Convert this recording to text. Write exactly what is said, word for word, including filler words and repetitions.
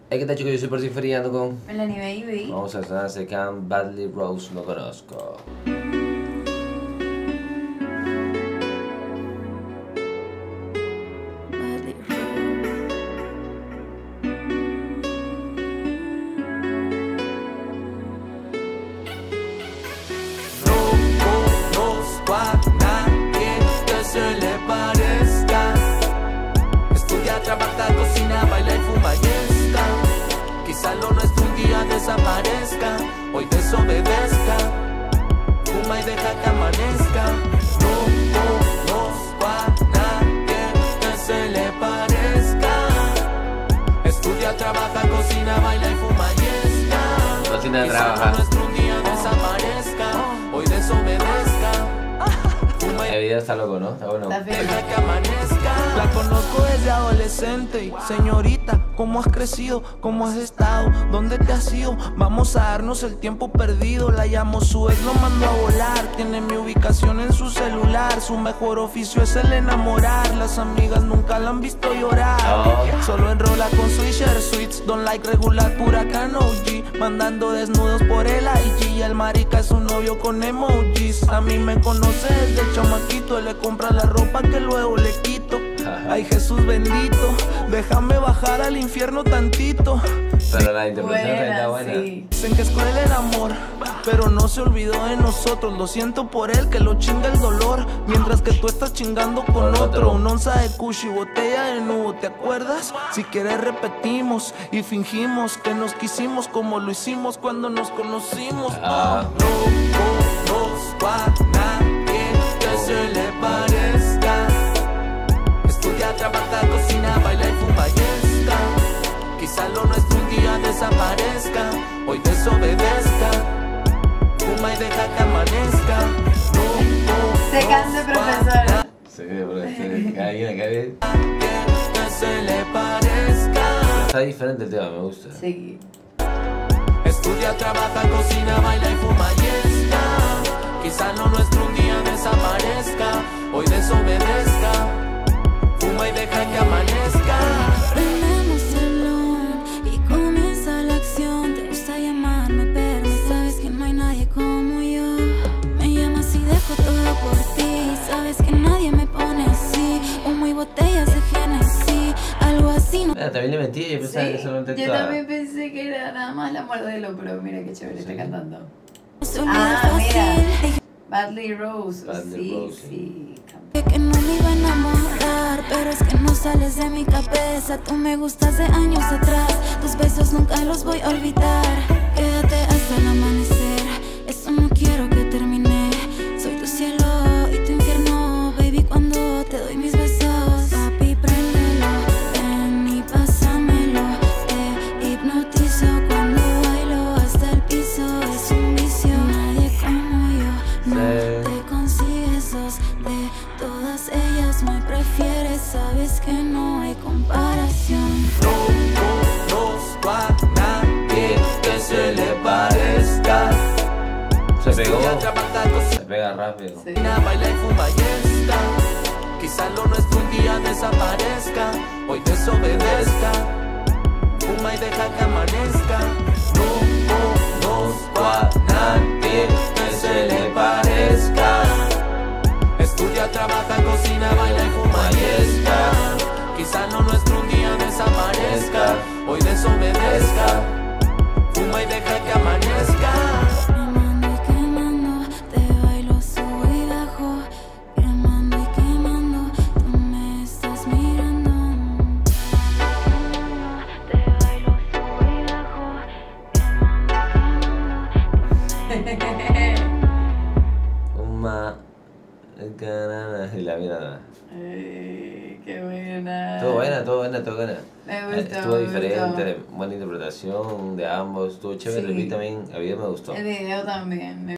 Hey, ¿qué tal, chicos? Yo soy Percy Feriando con Melanie Baby. Vamos a estrenar Second Badly Rose, no conozco. Trabaja, cocina, baila y fuma y está. Quizá lo nuestro un día desaparezca, hoy desobedezca, fuma y deja que amanezca. No conozco a nadie que se le parezca. Estudia, trabaja, cocina, baila y fuma y está. Cocina, Quizá trabaja. lo nuestro un día desaparezca, hoy desobedezca. El video está loco, ¿no? Está bueno. Deja que amanezca. La conozco desde adolescente y señorita, ¿cómo has crecido? ¿Cómo has estado? ¿Dónde te has ido? Vamos a darnos el tiempo perdido. La llamo, su ex lo mandó a volar. Tiene mi ubicación en su celular. Su mejor oficio es el enamorar. Las amigas nunca la han visto llorar. Oh. Solo enrola con Swisher Sweets. Don't like regular, pura O G. Mandando desnudos por el I G. El marica es un novio con emojis. A mí me conoce desde chamaquito. Le compra la ropa que luego le quito. Ay, Jesús bendito, déjame bajar al infierno tantito. Pero la interpretación Buena, está buena. sí. Dicen que es cruel el amor, pero no se olvidó de nosotros. Lo siento por él, que lo chinga el dolor, mientras que tú estás chingando con Con otro. otro. Un onza de kush y botella de nubo, ¿te acuerdas? Si quieres repetimos y fingimos que nos quisimos como lo hicimos cuando nos conocimos. Ah. No conozco a nadie que se le parezca. Estudia, trabaja, cocina, baila y fuma y está. Quizá lo nuestro un día desaparezca, hoy desobedezca, fuma y deja que amanezca. No Se cansa, profesor. Sí, pero este, cada quien, cada quien. que se le parezca. Está diferente el tema, me gusta. Sí. Estudia, trabaja, cocina, baila y fuma y está. Quizá lo nuestro un día desaparezca, hoy desobedezca, fuma y deja que amanezca. Prendemos el blunt y comienza la acción. Te gusta llamarme, pero sabes que no hay nadie como yo. Me llamas y dejo todo por ti. Sabes que nadie me pone así. Humo y botellas de Genesis, algo así no. Mira, también le mentí, yo pensaba que Sí, solamente yo actuaba. también pensé que era nada más la modelo, pero mira qué chévere está Sí. cantando. se olvida Ah, mira. fácil. Badly Rose. Badly sí, Rose, sí. Dije que no me iba a enamorar, pero es que no sales de mi cabeza. Tú me gustas de años atrás, tus besos nunca los voy a olvidar. Quédate hasta el amanecer, eso no quiero que termine. Soy tu cielo y tu infierno, baby, cuando te doy mis besos. Papi, préndelo, ven y pásamelo. Te hipnotizo cuando bailo hasta el piso. Es un vicio, nadie como yo, no Sí. te consigues dos. De todas ellas me prefieres, sabes que no hay comparación. No conozco a nadie que se le parezca. Se pegó, Estudia, trabaja, se pega rápido. Sí. cocina, baila y fuma y está. Quizá lo nuestro un día desaparezca, hoy desobedezca, fuma y deja que amanezca. No conozco a nadie que se le parezca. Estudia, trabaja, cocina, baila y fuma y está. Quizá lo nuestro un día desaparezca, hoy desobedezca, fuma y deja que amanezca. Quemando y quemando, te bailo, subo y bajo. Quemando y quemando, tú me estás mirando. Te bailo, subo y bajo. Quemando y quemando, Uma. Y la mira. Ay, qué buena. Todo buena, todo buena, todo buena. Me gustó, Estuvo me diferente, gustó. buena interpretación de ambos, estuvo chévere. Sí. El beat también, a mí me gustó. El video también.